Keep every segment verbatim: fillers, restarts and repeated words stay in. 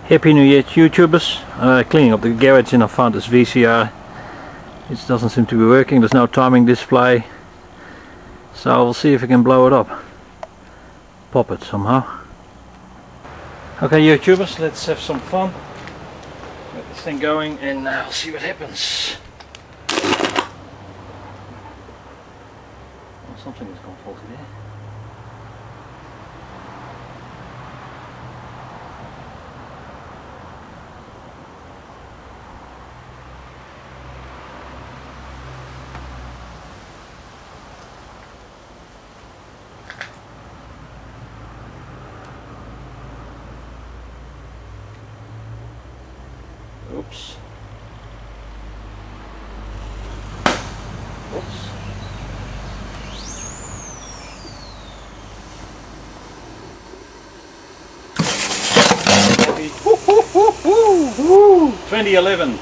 Happy New Year YouTubers. Uh, cleaning up the garage and I found this V C R. It doesn't seem to be working, there's no timing display. So we'll see if we can blow it up. Pop it somehow. Okay YouTubers, let's have some fun. Get this thing going and uh, we'll see what happens. Oh, something has gone faulty there. Oops. Oops. Woo, woo, woo, woo, woo. twenty eleven.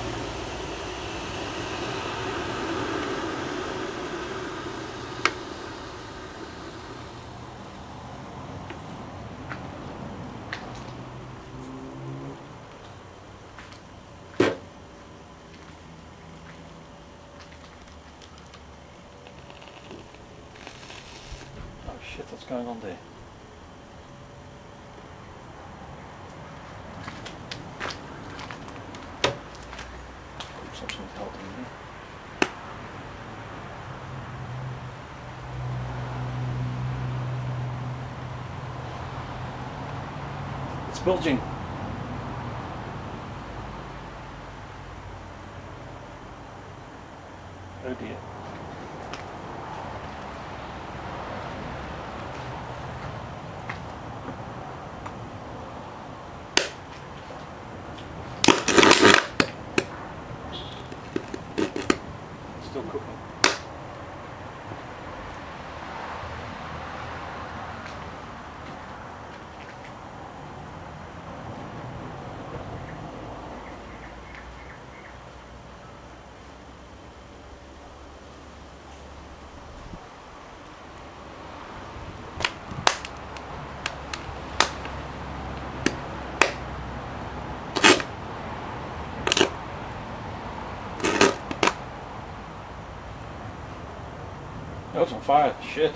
Shit, what's going on there? Something's helping me. It's bulging. Oh dear. Still cooking. Oh, it's on fire. Shit.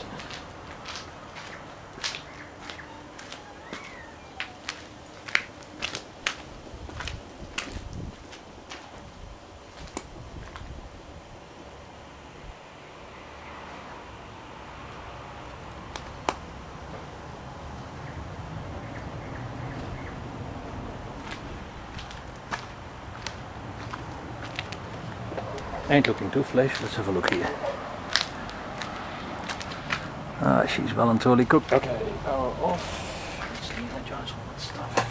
Ain't looking too flash. Let's have a look here. Ah, she's well and truly cooked. Okay, power off. Let's energize all that stuff.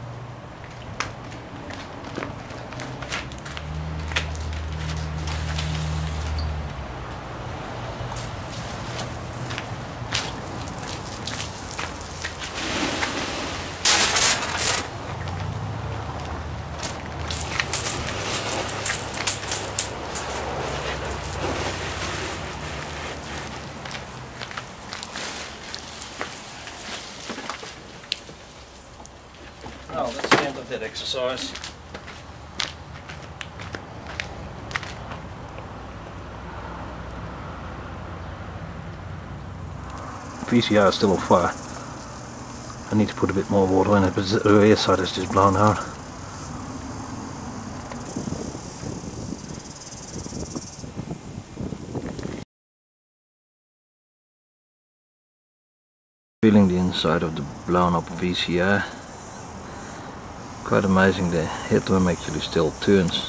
Well, that's the end of that exercise. V C R is still on fire. I need to put a bit more water in it, but the rear side is just blown out. Feeling the inside of the blown up V C R. Quite amazing, the headworm actually still turns.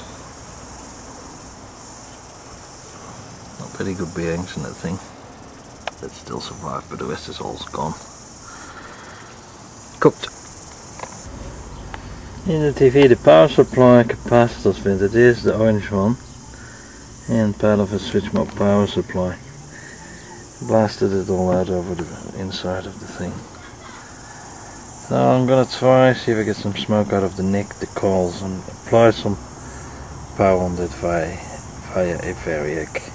Not very good bearings in that thing. That still survived, but the rest is all gone. Cooked. In the T V the power supply capacitors fit, it is the orange one. And part of a switch mode power supply. Blasted it all out over the inside of the thing. So I'm gonna try, see if I get some smoke out of the neck, the coils, and apply some power on that via, via a variac.